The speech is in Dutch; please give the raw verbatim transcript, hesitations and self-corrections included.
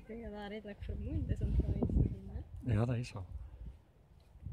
Ik denk dat dat redelijk vermoeiend is om zoiets te doen. Hè? Ja, dat is zo.